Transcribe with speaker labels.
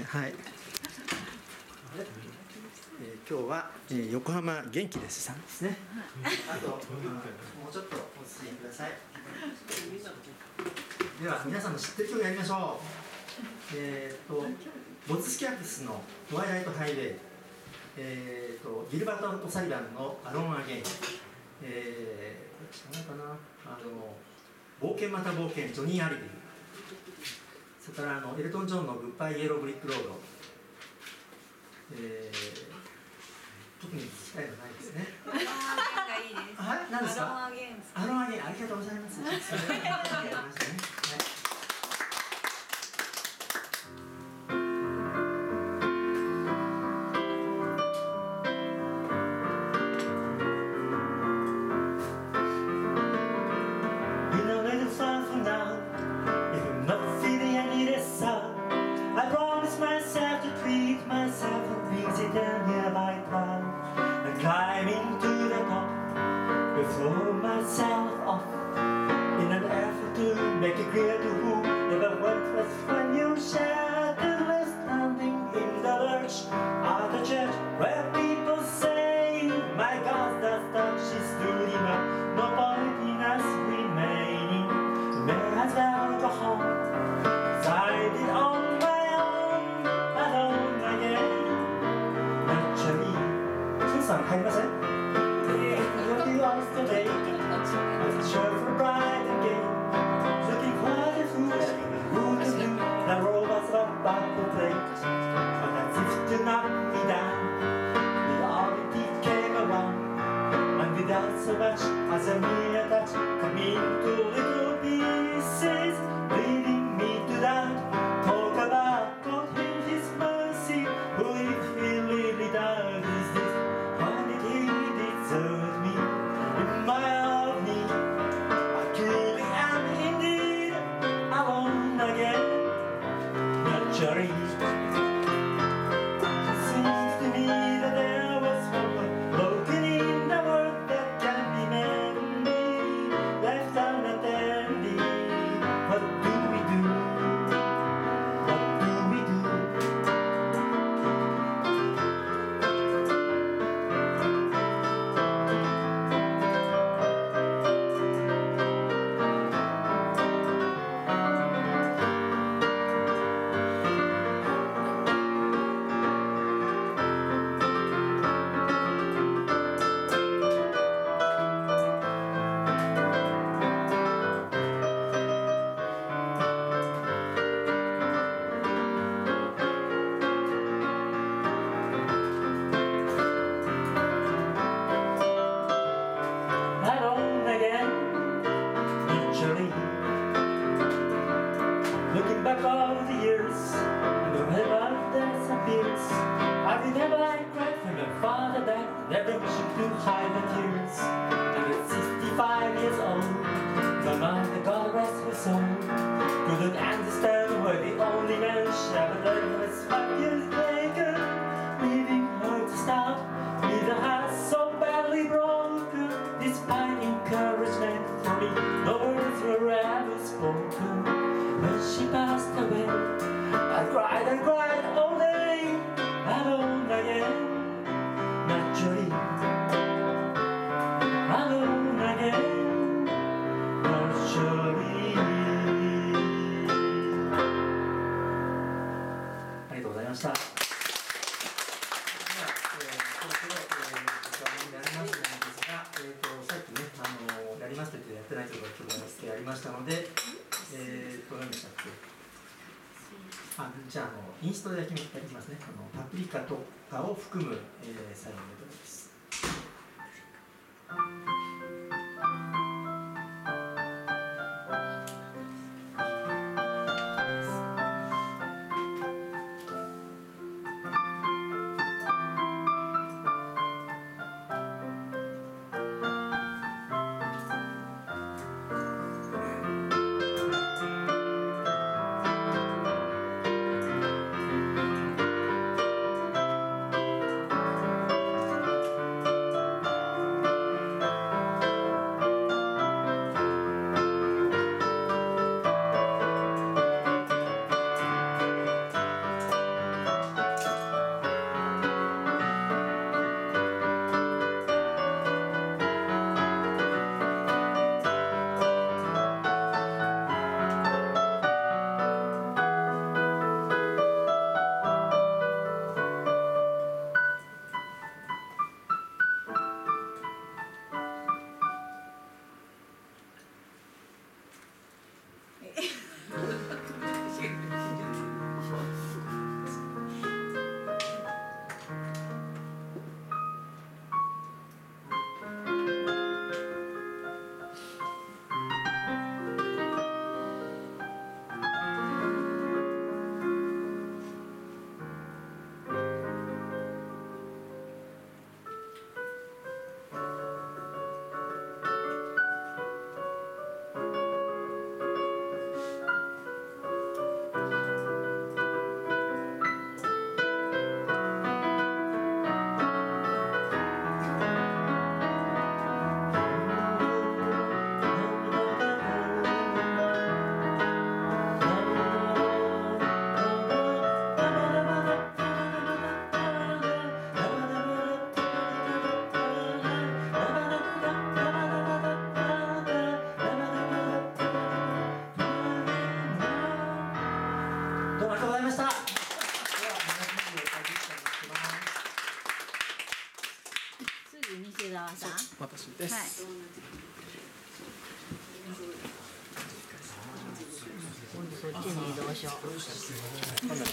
Speaker 1: はい。今日は、横浜元気ですさんですね。あともうちょっとお付き合いください。では皆さんの知ってる曲やりましょう。ボツスキャックスの「トワイライトハイウェイ」、ギルバート・オサリバンの「アロン・アゲイン」、知らないかな、冒険また冒険ジョニー・アリビー、それからエルトン・ジョンの「グッバイ・イエロー・ブリック・ロード」、特に聞きたいのないですね。
Speaker 2: アロンアゲンがいいです。
Speaker 1: はい、何ですか。
Speaker 2: アロンアゲン。
Speaker 1: アロンアゲン、ありがとうございます。
Speaker 3: Throw myself off in an effort to make it clear to whoever went was when you shadowless standing in the lurch of the church where people say, my God, that touch is truly mine. No point in us remaining. May as well go home. So I did on my own, alone again. Naturally, スーさん入りません？Lost today, I'm sure for bride again. Looking for the foolish, who to do. The robots are about to play, but as if to knock me down, reality came around, and without so much as a mere touch, coming to little pieces, leading me to doubt. Talk about God in His mercy, who if He really does is this? Why did He desert me? My me, I truly am indeed alone again. Naturally, it seems to me that there was someone broken in the world that can be mended, left unattended. What do we do? What do we do? Looking back over the years, and wherever there appears, I remember I cried when my father died, never wishing to hide the tears. And at 65 years old, my mother, God rest her soul, couldn't understand why the only man she ever loved was 5 years later, leaving her to start with a heart so badly broken. Despite encouragement from me, no words were ever spoken. When she passed away, I cried all day, alone again. Naturally, alone again. Naturally.
Speaker 1: ありがとうございました。では、そろそろ時間になりますのですが、さっきね、やりますと言ってやってないところが今日やりましたので、何でしたっけ。じゃあインストでやりますね。パプリカとかを含む、最後のメドレーです。
Speaker 2: 西澤さん。
Speaker 4: 私です。
Speaker 2: はい。今度そっちに移動しよう。